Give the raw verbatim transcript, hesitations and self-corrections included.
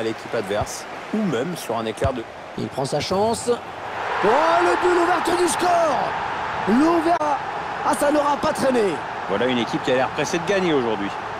à l'équipe adverse ou même sur un éclair de... Il prend sa chance. Oh, le but, l'ouverture du score. L'ouverture. Ah, ça n'aura pas traîné. Voilà une équipe qui a l'air pressée de gagner aujourd'hui.